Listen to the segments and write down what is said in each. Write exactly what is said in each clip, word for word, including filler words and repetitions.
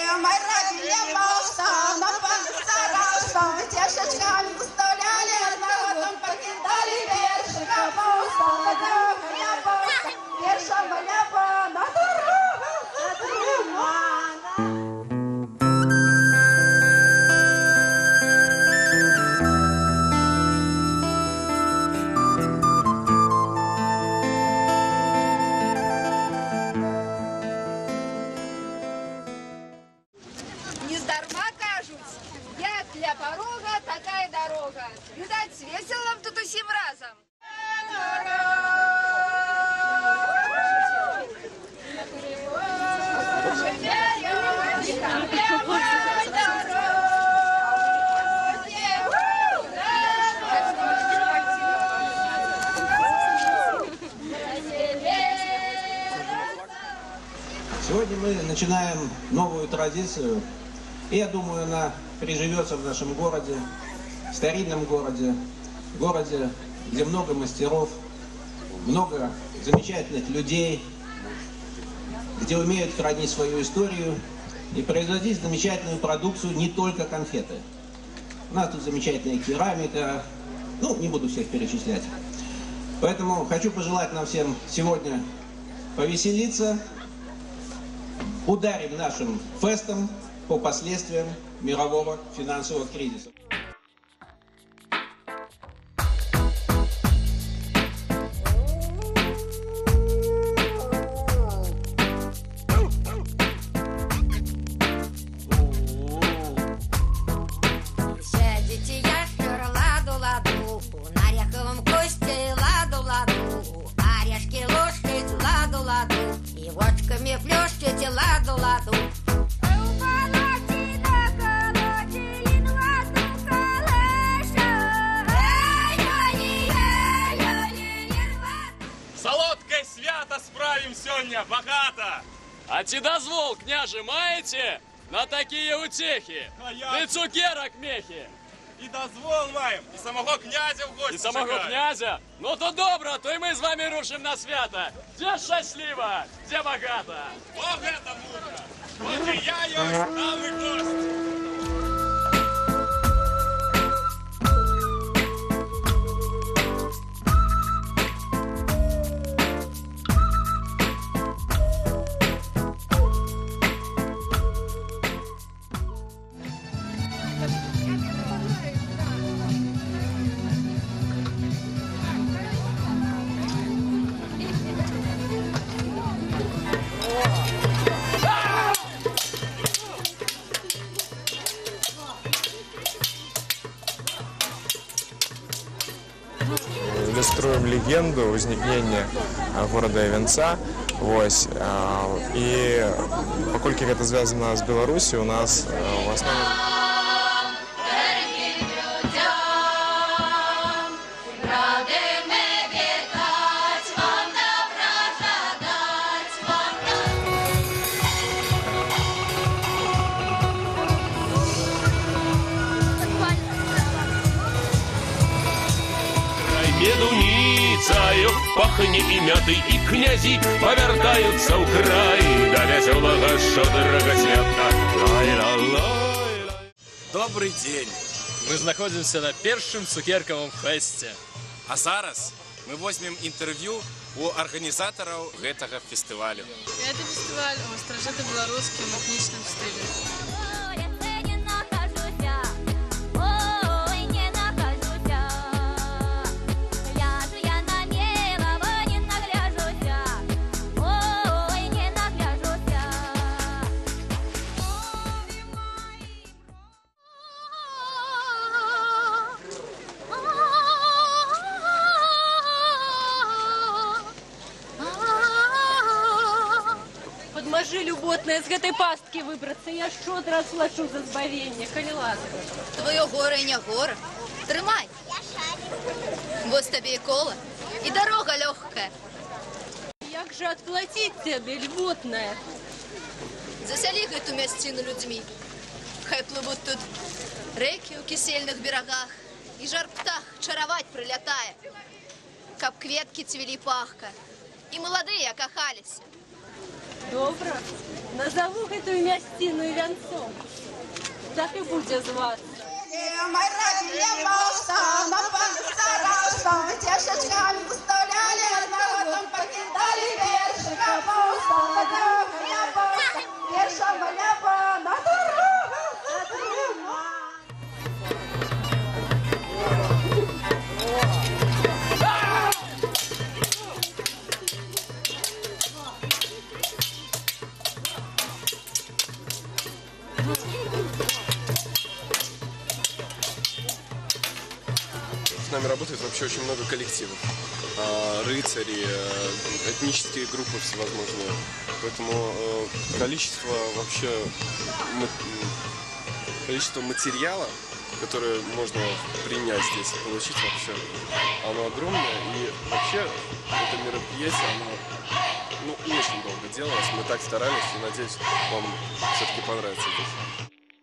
мы родили моста, на панцирах, тешечками уставляли, народом покидали вершика моста, дорога моста, вершого неба, на дорогу, на дорогу. Видать, весело нам тут усім разом. Сегодня мы начинаем новую традицию, и я думаю, она приживется в нашем городе, в старинном городе, городе, где много мастеров, много замечательных людей, где умеют хранить свою историю и производить замечательную продукцию, не только конфеты. У нас тут замечательная керамика, ну, не буду всех перечислять. Поэтому хочу пожелать нам всем сегодня повеселиться, ударим нашим фестом по последствиям мирового финансового кризиса. Солодкой свято справим сёння богато. А ці дозвол, княже, маете на такие утехи? А я... И цукерок мехи. И дозвол маем, и самого князя в гости И самого чекаем. князя? Ну то добро, то и мы с вами рушим на свято. Где счастливо, где богато. Ох, это мудро. Вот и я есть, а вы гость. Ілюструємо легенду возникнення города Івенца. Ось. І поскольку це зв'язано з Білорусі, у нас в основному... Медуницею пахне и мятой, и князи повертаются в край, да веселого шодерого свята. Добрый день! Мы находимся на первом цукерковом фесте. А зараз мы возьмем интервью у организаторов этого фестиваля. Это фестиваль о старожитно-белорусском этничном стиле. Поможи, люботная, з гэтай пасткі выбрацца. Я шчот раз плачу за збавенне, калі ласка. Твоё горе не горе. Трымай. Вот тебе и кола, и дорога легкая. Як же отплатить тебе, львотная? Засяли эту мясцину людьми. Хай плывут тут реки у кисельных берегах, и жар птах чаровать прилетая. Каб кветки цвели пахка, и молодые кахались. Добро. Назову эту мясцину вянцом. Так и будет зваться. Мы родили босса, на панах старался, тешечками уставляли, народом покидали вершика босса, дорога босса, вершого ляпа, на дорога затрыма. С нами работает вообще очень много коллективов. А, рыцари, этнические группы всевозможные. Поэтому э, количество вообще количество материала, которое можно принять здесь, получить вообще, оно огромное. И вообще это мероприятие, оно ну, очень долго делалось. Мы так старались и надеюсь, вам все-таки понравится здесь.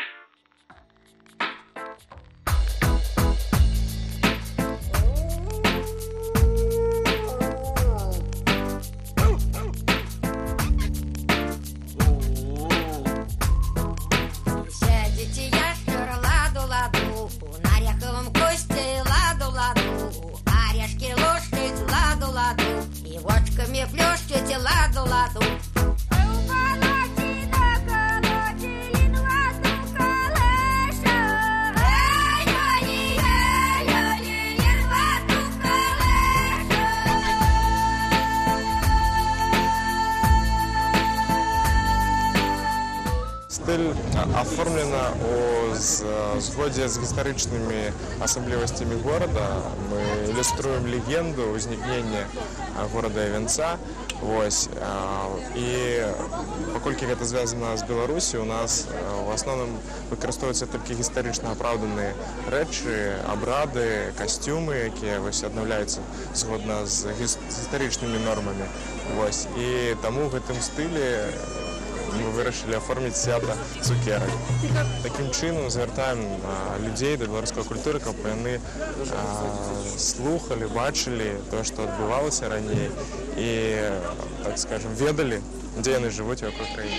Стыль оформлена у згодзе з гістарычнымі асаблівасцямі горада. Мы ілюструем легенду узнікнення горада Івенца. Вось. І паколькі гэта звязана з Беларусі, у нас в асноўным выкарыстоўваюцца толькі гістарычна апраўданыя рэчы, абрады, касцюмы, якія вось аднаўляюцца згодна з гістарычнымі нормамі. Вось. І таму в гэтым стылі мы вырашылі аформіць свята цукерак. Такім чынам звяртаем людзей да беларускай культуры, каб яны слухалі, бачылі тое, што адбывалася раней і, так скажем, ведалі, дзе яны жывуць вакол краіны.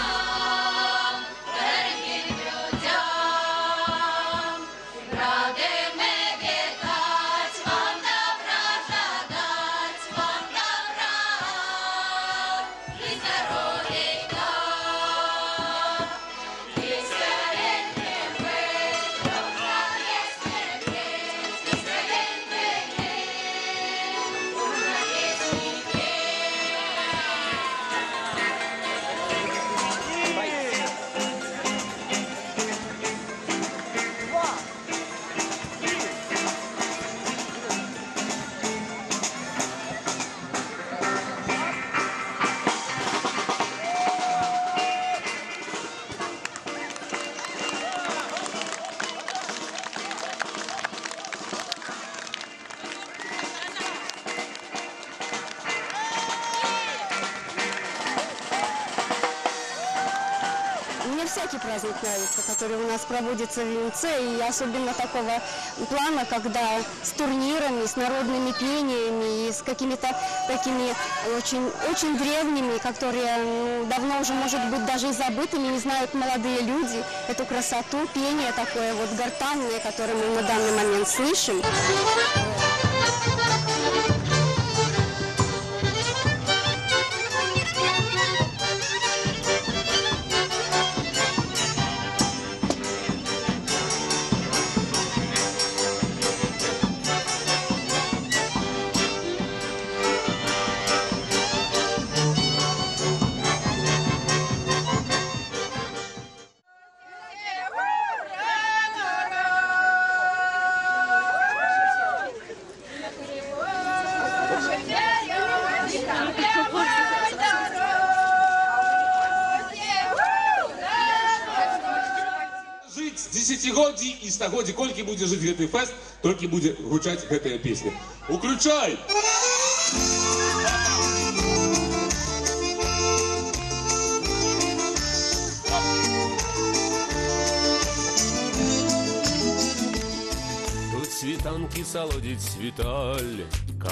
Всякий праздник нравится, который у нас проводится в Венце, и особенно такого плана, когда с турнирами, с народными пениями и с какими-то такими очень, очень древними, которые ну, давно уже, может быть, даже и забытыми, не знают молодые люди эту красоту, пение такое вот гортанное, которое мы на данный момент слышим. Дзесяцігоддзі і стагоддзі, колькі будзе жыць гэты фэст, толькі будзе гучаць гэтая песня. Уключай! Тут світанкі салодзіць світаль,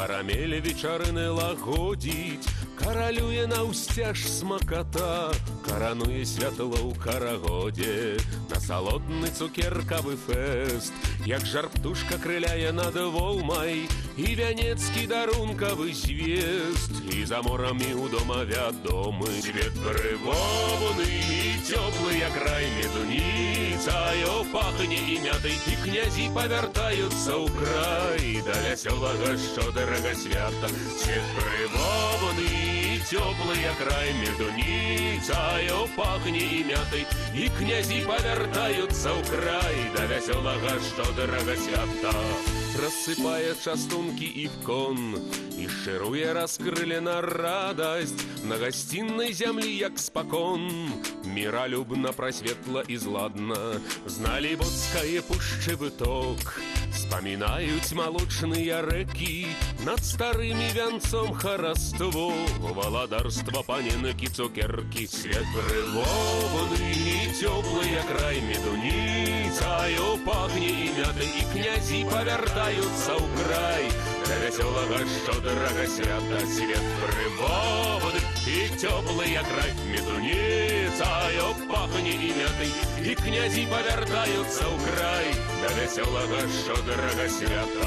карамель вечарыны лагодзіць, каралюе наўсцяж смаката, Шарануе святло ў карагодзе, на салодны цукеркавы фэст. Як жар птушка крыляе над волмай, і вянецкі дарункавы звест. І за морамі ў дома вядомы свет прывованы і цёплы, як рай медуніцаю пахне і мятай, і князі павяртаюцца ў край да вясёлага шчодрага свята. Свет прывованы і цёплы, як рай медуніцаю пахне і мятай, і князі павяртаюцца ў край да вясёлага шчодрага свята. Рассыпае частункі і вкон, і шчыруе раскрылена радасць на гасціннай зямлі, як спакон. Міралюбна, прасветла і зладна зналі боцкае пушчы выток. Спамінаюць малочныя рэкі над старымі вянцом хараство, валадарства паненкі цукеркі. Свет прывованы і цёплы, як рай медуніцаю пахне і мятай, і князі павяртаюцца ў край да вясёлага шчодрага свята. Свет прывованы і цёплы, як рай медуніцаю пахне і мятай, і князі павяртаюцца ў край да вясёлага шчодрага свята.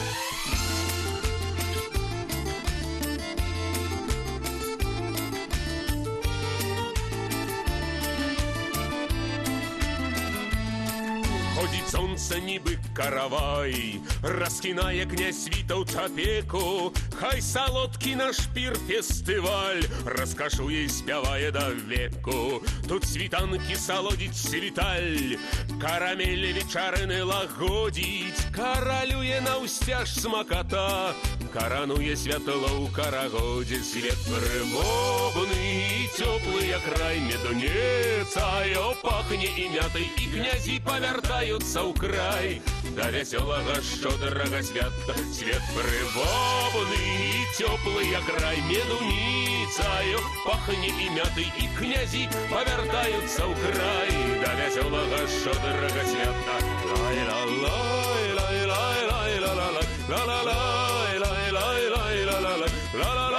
Ходить сонце, ніби каравай, раскінає князь світаўца пеку. Хай салодкі наш пір фестываль раскашуе і спявае да веку. Тут світанкі салодзіць світаль, карамель вечарыны лагодзіць, каралюе наўсцяж смаката, карануе святло ў карагодзе. Свет прывобны і цёплы, як рай медуніцаю пахне і мятай, і князі павяртаюцца ў край да вясёлага шчодрага свята. Свет прывобны і цёплы, як рай медуніцаю пахне і мятай, і князі павяртаюцца ў край да вясёлага шчодрага свята. Лай-ла-лай, лай-лай-лай, ла-ла-лай, ла-ла-лай, лай-лай-лай, ла-ла-лай, ла-ла-лай.